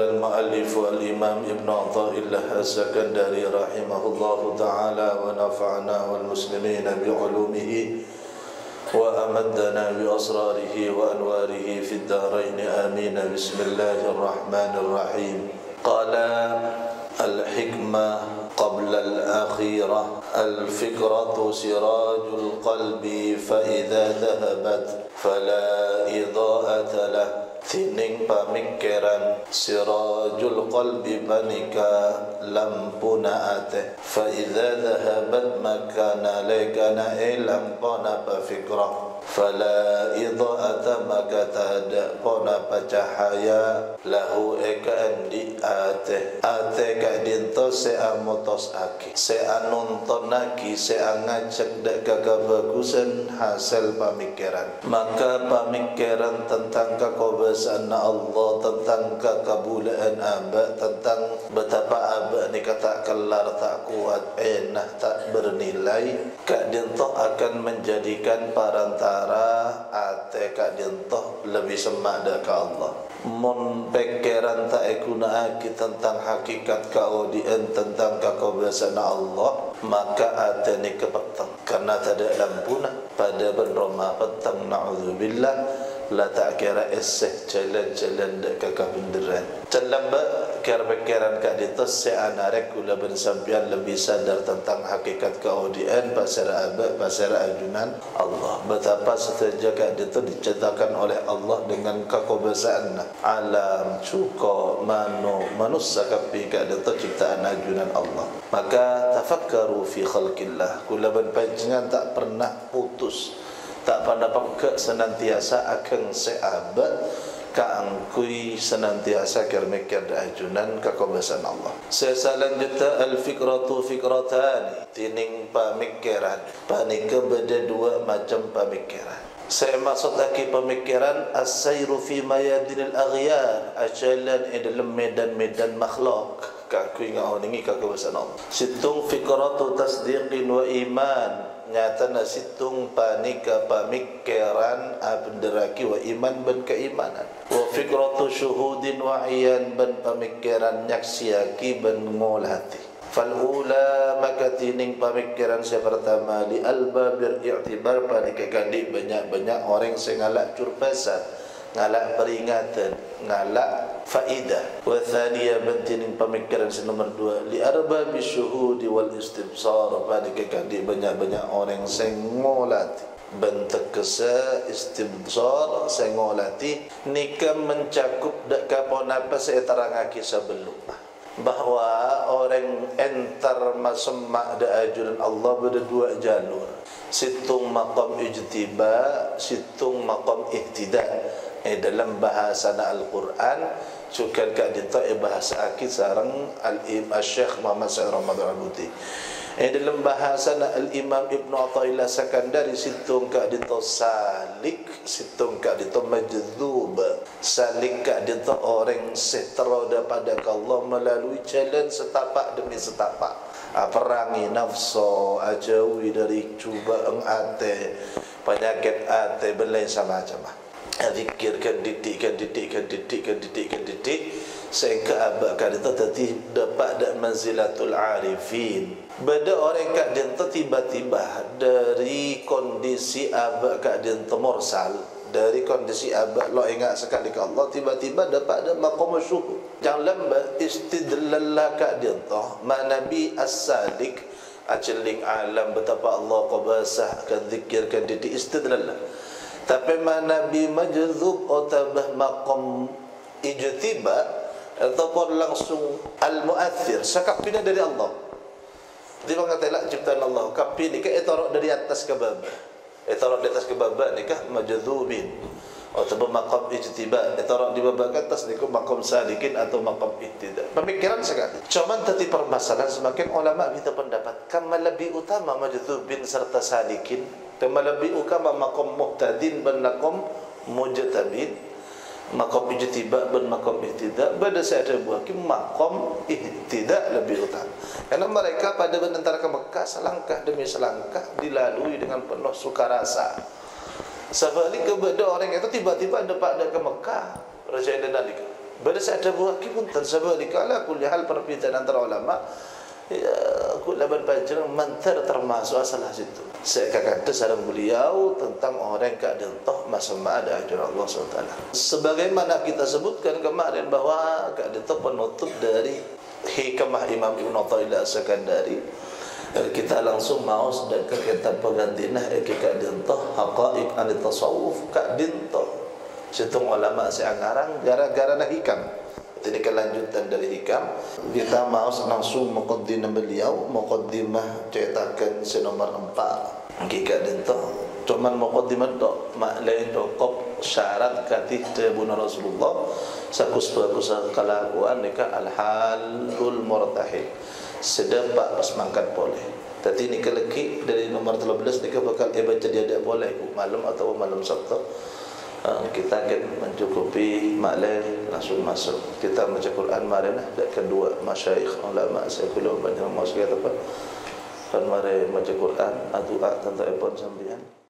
المؤلف الإمام ابن عطاء الله السكندري رحمه الله تعالى ونفعنا والمسلمين بعلومه وأمدنا بأسراره وأنواره في الدارين آمين. بسم الله الرحمن الرحيم. قال الحكمة قبل الأخيرة الفكرة سراج القلب فإذا ذهبت فلا إضاءة له. Tining pamikiran sirajul qalbi banika lampuna ate fa idza dhahabat maka nalekana lampona pa fikra fala idha'ata maka tada pona pa cahaya lahu eka andi ate ka dinto se amotos aki se anuntonaki se angajak dak kagabagusan hasil pamikiran. Maka pamikiran tentang kebesaran Allah, tentang kekabulaan aba, tentang betapa aba ni kata kelar tak kuat, enah tak bernilai, kak dintoh akan menjadikan parantara ate kak dintoh lebih semak dak ke Allah. Mun pikiran tak ikuna aki tentang hakikat kaudian, tentang kebesaran Allah, maka ate ni kepetang karena tak ada lampuna pada benroma petang. Na'udzubillah. La tak kira eseh jalan-jalan dek kakak benderan. Calamba kira pikiran kak ditos se anarek kula bersampian lebih sadar tentang hakikat kaudian pasar abad pasar ajunan Allah. Betapa seteja kak ditos diceritakan oleh Allah dengan kekobesaan alam cuko mano manusia kapi kak ditos ciptaan ajunan Allah. Maka tafakkaru fi khalqillah. Kula berpanjangan tak pernah putus, tak pada pekak senantiasa akan seabad kaangkui senantiasa kermikir ajunan kekobesan Allah. Selanjutnya al-fikratu fikratan, tining pemikiran panika beda dua macam pemikiran. Saya maksud lagi pemikiran as-sayru fi mayadinil aghyar, ajalan dalam medan-medan makhluk kaangkui ngaoningi kekobesan Allah. Situng fikratu tasdiqin wa iman, nyata nasitung panika pamikiran abderaki wa iman ben keimanan. Wa fikratu syuhudin wa iyan ben pamikiran nyaksiaki ben ngolati. Fal ula maka tining pamikiran saya pertama li albabir i'tibar panika gandi banyak-banyak orang sing ngalak curpesan, ngalak peringatan, ngalak faidah. Wa thaniya bentining pemikiran nomor 2 li arbabi syuhudi wal istibsar panika kandi banyak-banyak orang sing ngolati bentuk kesa istibsar sing ngolati nika mencakup dak kapon apa saya terangake sebelum bahwa orang entar masemak da ajuran Allah ber dua jalur, situng maqam ijtiba, situng maqam ihtida. Dalam bahasa Al-Quran sukan kak dinta bahasa akid sarang al-Imam Syekh Muhammad Said Ramadan Al-Buti. Dalam bahasa al-Imam Ibn Athaillah Sakandari situng kak dinta salik, situng kak dinta majdzub. Salik kak dinta orang sehtera daripada Allah melalui jalan setapak demi setapak. Perangi nafsu, ajawi dari cubaan ate, penyakit ate, belai sama macam. Zikirkan didik sehingga abakkan itu tadi dapat dak manzilatul arifin. Beda orang kak dinta tiba-tiba dari kondisi abak kak dinta mursal, dari kondisi abak lo ingat sekali ke Allah, tiba-tiba dapat dak maqam syuhud. Jangan lambat istidlal kak dinta ma nabi as-salik ajeling alam betapa Allah qabasah kan zikirkan didik istidlal. Tapi mana Nabi majdzub otabah maqam ijtiba ataupun langsung al-mu'athir sakapina dari Allah. Tiba katalah ciptaan Allah kapi ni ka etorok dari atas ke bawah. Etorok di atas ke bawah ni ka majdzubin. Otabah maqam ijtiba, etorok di bawah ke atas ni ka maqam salikin atau maqam ihtida. Pemikiran sekali. Cuman tadi permasalahan semakin ulama kita pendapat kam lebih utama majdzubin serta salikin. Kama lebih utama maqam muhtadin ben maqam mujtabin, maqam ijtiba ben maqam ihtida. Pada saya ada buah maqam ihtida lebih utama. Karena mereka pada menentara ke Mekah selangkah demi selangkah dilalui dengan penuh sukarasa. Sebalik kepada orang itu tiba-tiba dapat ke Mekah Raja Nabi Pada saat ada buah pun tersebut dikala kulli hal perbincangan antara ulama ya kula berbaca mantar termasuk salah situ. Saya kata sareng beliau tentang orang yang keadaan toh masa ada ajaran Allah SWT. Sebagaimana kita sebutkan kemarin bahwa keadaan toh penutup dari hikmah Imam Ibn Athaillah As-Sakandari. Kita langsung mau sedangkan kitab penggantinah keadaan toh haqaiq an-tasawuf keadaan toh. Situng ulama seangarang gara-gara nak hikam. Ini kelanjutan dari hikam. Kita mau langsung muqaddimah beliau, muqaddimah cetakan senomor 4. Hakikat itu cuman muqaddimah tok, maklai cukup syarat katih tabuna Rasulullah sakus-sakus kelakuan nikah al-halul murtahil. Sedepak pas mangkat boleh. Tadi ni keleki dari nomor 13 nikah bakal baca dia ada boleh malam atau malam Sabtu. Kita akan mencukupi maklai langsung masuk. Kita baca Quran marilah dan kedua masyayikh ulama saya belum banyak mau sekali apa. Kan mari baca Quran atau tentang epon sambian.